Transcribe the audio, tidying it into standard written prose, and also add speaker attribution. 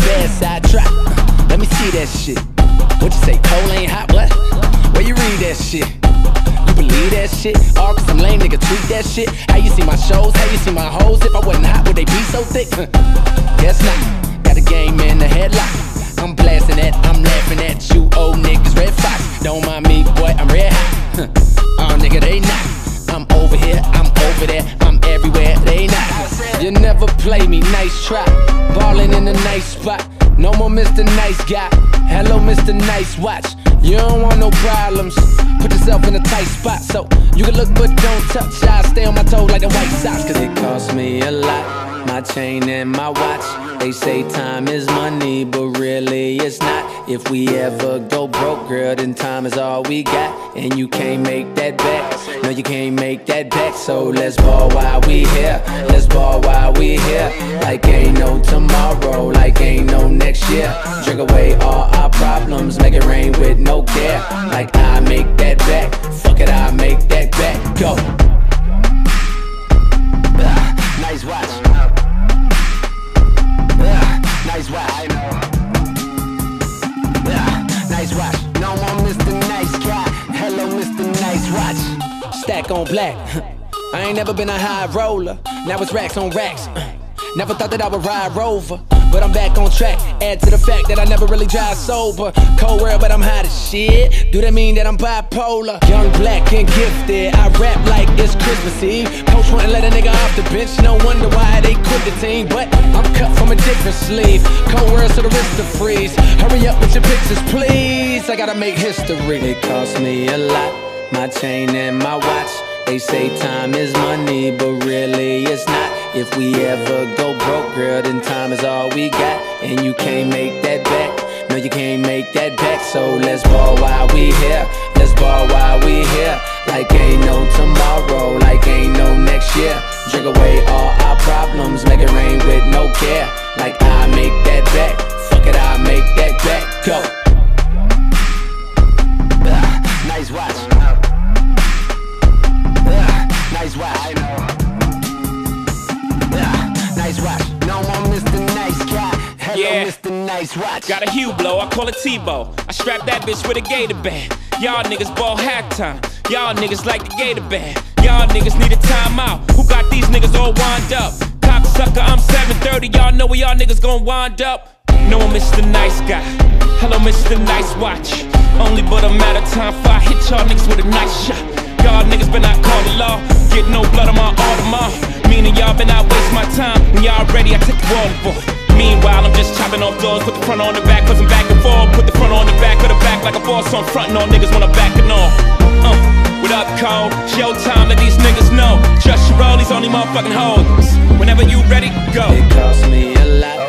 Speaker 1: bedside trap. Let me see that shit. What you say, cold ain't hot, what? Where you read that shit? You believe that shit? All cause I'm lame, nigga, tweet that shit. How you see my shows, how you see my hoes? If I wasn't hot, would they be so thick? Guess not, got a game in the headlock. I'm blasting that, I'm laughing at you old niggas, Red Fox. Don't mind me, boy, I'm red hot. Oh nigga, they not. I'm over here, I'm over there, I'm everywhere, they not. You never play me, nice try. Ballin' in a nice spot. No more Mr. Nice Guy. Hello, Mr. Nice Watch. You don't want no problems. Put yourself in a tight spot so you can look but don't touch. I stay on my toes like the White Sox. Cause it costs me a lot, my chain and my watch. They say time is money, but really it's not. If we ever go broke, girl, then time is all we got. And you can't make that back. No, you can't make that back. So let's ball while we here. Let's ball while we here. Like ain't no tomorrow, like ain't no next year. Drink away all our problems, make it rain with no care. Like I make that back. Fuck it, I make that back. Go. Nice watch. Nice watch. Nice watch. No more Mr. Nice Guy. Hello, Mr. Nice Watch. Stack on black. I ain't never been a high roller. Now it's racks on racks. Never thought that I would ride Rover, but I'm back on track. Add to the fact that I never really drive sober. Cold world, but I'm hot as shit. Do that mean that I'm bipolar? Young, black, and gifted. I rap like it's Christmas Eve. Coach wouldn't let a nigga off the bench. No wonder why they quit the team. But I'm cut from a different sleeve. Cold world, so the wrist to freeze. Hurry up with your pictures, please. I gotta make history. It costs me a lot, my chain and my watch. They say time is money, but really it's not. If we ever go broke, girl, then time is all we got. And you can't make that back. No, you can't make that back. So let's ball while we here. Let's ball while we here. Like ain't no tomorrow, like ain't no next year. Drink away all our problems, make it rain with no care. Like I make that back. Fuck it, I make that back. Go. Nice watch. Nice watch. Nice watch. No more Mr. Nice Guy. Hello, Mr. Nice Watch.
Speaker 2: Got a hue blow, I call it Tebow. I strap that bitch with a gator band. Y'all niggas ball halftime. Y'all niggas like the gator band. Y'all niggas need a timeout. Who got these niggas all wind up? Cocksucker, I'm 730. Y'all know where y'all niggas gon' wind up. No, I'm Mr. Nice Guy. Hello, Mr. Nice Watch. Only but a matter of time before I hit y'all niggas with a nice shot. Y'all niggas been out call the law. Get no blood on my Audemars. Meaning y'all been out waste my time. When y'all ready, I take the water boy. Meanwhile, I'm just chopping off doors. Put the front on the back, cause I'm back and forth. Put the front on the back of the back like a boss. So I'm frontin' on niggas when I'm backing off. What up, Cole? Showtime, let these niggas know. Just your rollies, only motherfucking hoes. Whenever you ready, go.
Speaker 1: It costs me a lot,